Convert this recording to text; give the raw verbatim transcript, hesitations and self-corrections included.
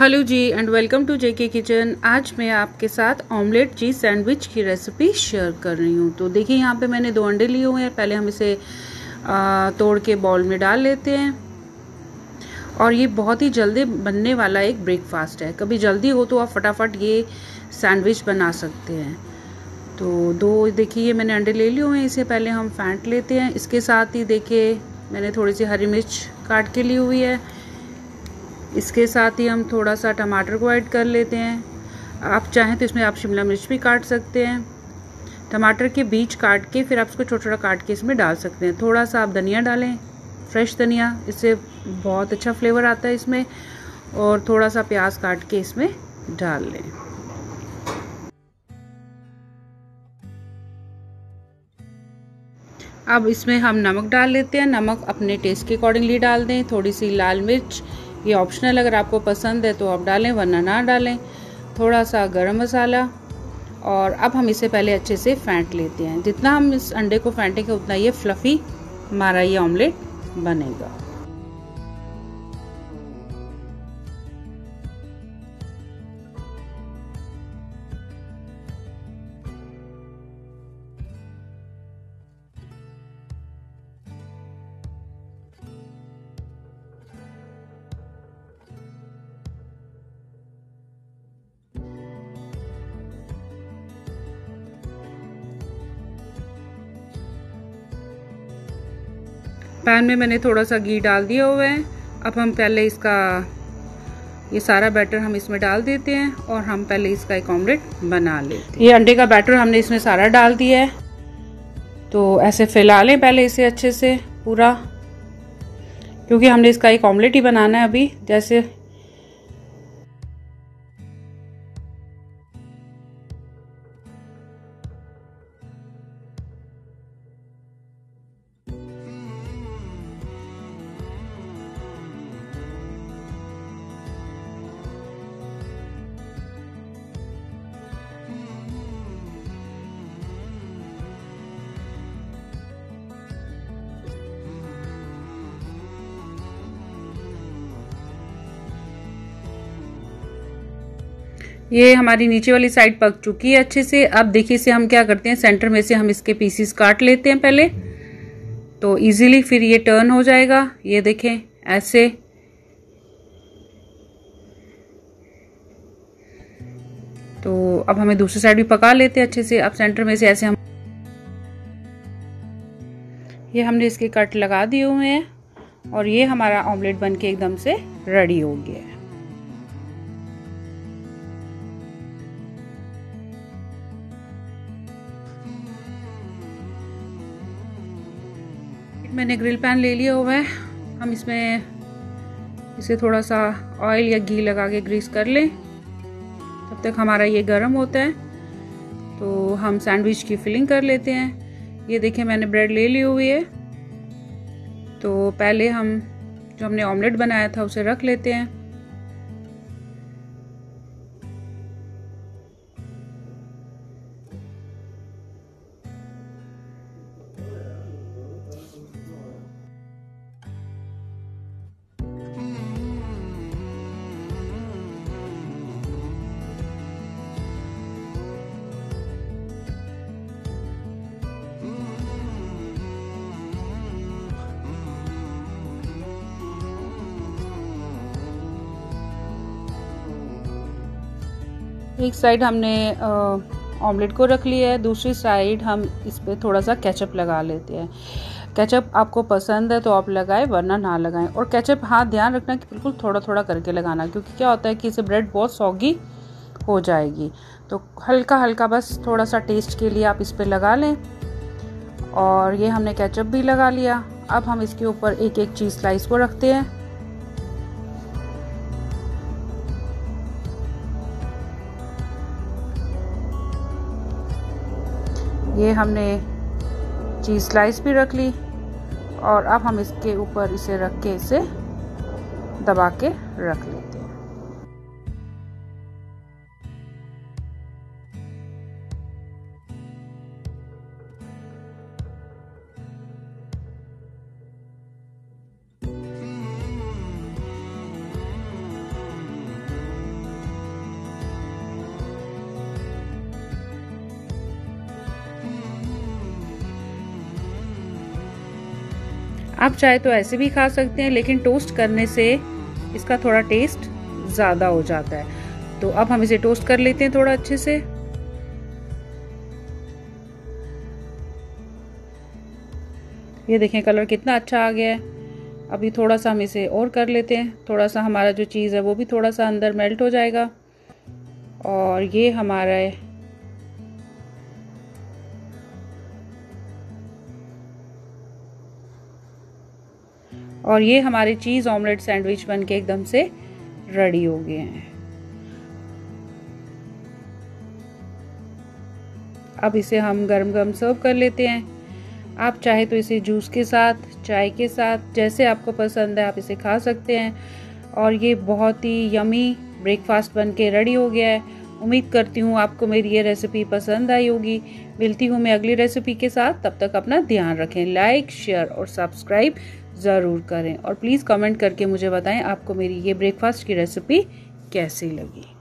Hello जी and welcome to JK kitchen. आज मैं आपके साथ ऑमलेट चीज़ सैंडविच की रेसिपी शेयर कर रही हूँ। तो देखिए यहाँ पे मैंने दो अंडे लिए हुए हैं। पहले हम इसे आ, तोड़ के बाउल में डाल लेते हैं। और ये बहुत ही जल्दी बनने वाला एक ब्रेकफास्ट है। कभी जल्दी हो तो आप फटाफट ये सैंडविच बना सकते हैं। तो दो देखिए ये मैंने अंडे ले लिए हुए हैं, इसे पहले हम फेंट लेते हैं। इसके साथ ही देखिए मैंने थोड़ी सी हरी मिर्च काट के ली हुई है। इसके साथ ही हम थोड़ा सा टमाटर को ऐड कर लेते हैं। आप चाहें तो इसमें आप शिमला मिर्च भी काट सकते हैं। टमाटर के बीज काट के फिर आप इसको छोटा छोटा काट के इसमें डाल सकते हैं। थोड़ा सा आप धनिया डालें, फ्रेश धनिया, इससे बहुत अच्छा फ्लेवर आता है इसमें। और थोड़ा सा प्याज काट के इसमें डाल लें। अब इसमें हम नमक डाल लेते हैं। नमक अपने टेस्ट के अकॉर्डिंगली डाल दें। थोड़ी सी लाल मिर्च, ये ऑप्शनल, अगर आपको पसंद है तो आप डालें वरना ना डालें। थोड़ा सा गरम मसाला। और अब हम इसे पहले अच्छे से फेंट लेते हैं। जितना हम इस अंडे को फेंटेंगे उतना ये फ्लफ़ी हमारा ये ऑमलेट बनेगा। पैन में मैंने थोड़ा सा घी डाल दिया हुआ है। अब हम पहले इसका ये सारा बैटर हम इसमें डाल देते हैं और हम पहले इसका एक ऑमलेट बना लेते हैं। ये अंडे का बैटर हमने इसमें सारा डाल दिया है। तो ऐसे फैला लें पहले इसे अच्छे से पूरा, क्योंकि हमने इसका एक ऑमलेट ही बनाना है अभी। जैसे ये हमारी नीचे वाली साइड पक चुकी है अच्छे से। अब देखिए इसे हम क्या करते हैं, सेंटर में से हम इसके पीसीस काट लेते हैं पहले, तो इजीली फिर ये टर्न हो जाएगा। ये देखें ऐसे। तो अब हमें दूसरी साइड भी पका लेते हैं अच्छे से। अब सेंटर में से ऐसे हम ये हमने इसके कट लगा दिए हुए हैं और ये हमारा ऑमलेट बनके एकदम से रेडी हो गया है। मैंने ग्रिल पैन ले लिया हुआ है। हम इसमें इसे थोड़ा सा ऑयल या घी लगा के ग्रीस कर लें। तब तक हमारा ये गर्म होता है तो हम सैंडविच की फिलिंग कर लेते हैं। ये देखिए मैंने ब्रेड ले ली हुई है। तो पहले हम जो हमने ऑमलेट बनाया था उसे रख लेते हैं। एक साइड हमने ऑमलेट को रख लिया है, दूसरी साइड हम इस पर थोड़ा सा केचप लगा लेते हैं। केचप आपको पसंद है तो आप लगाएं वरना ना लगाएं। और केचप हाँ ध्यान रखना कि बिल्कुल थोड़ा थोड़ा करके लगाना, क्योंकि क्या होता है कि इससे ब्रेड बहुत सॉगी हो जाएगी। तो हल्का हल्का बस थोड़ा सा टेस्ट के लिए आप इस पर लगा लें। और ये हमने केचप भी लगा लिया। अब हम इसके ऊपर एक एक चीज़ स्लाइस को रखते हैं। ये हमने चीज़ स्लाइस भी रख ली और अब हम इसके ऊपर इसे रख के इसे दबा के रख लेते हैं। आप चाहे तो ऐसे भी खा सकते हैं, लेकिन टोस्ट करने से इसका थोड़ा टेस्ट ज़्यादा हो जाता है। तो अब हम इसे टोस्ट कर लेते हैं थोड़ा अच्छे से। ये देखें कलर कितना अच्छा आ गया है। अभी थोड़ा सा हम इसे और कर लेते हैं, थोड़ा सा हमारा जो चीज़ है वो भी थोड़ा सा अंदर मेल्ट हो जाएगा। और ये हमारा और ये हमारे चीज़ ऑमलेट सैंडविच बनके एकदम से रेडी हो गए हैं। अब इसे हम गरम गरम सर्व कर लेते हैं। आप चाहे तो इसे जूस के साथ, चाय के साथ, जैसे आपको पसंद है आप इसे खा सकते हैं। और ये बहुत ही यमी ब्रेकफास्ट बनके रेडी हो गया है। उम्मीद करती हूँ आपको मेरी ये रेसिपी पसंद आई होगी। मिलती हूँ मैं अगली रेसिपी के साथ, तब तक अपना ध्यान रखें। लाइक, शेयर और सब्सक्राइब ज़रूर करें और प्लीज़ कमेंट करके मुझे बताएं आपको मेरी ये ब्रेकफास्ट की रेसिपी कैसी लगी।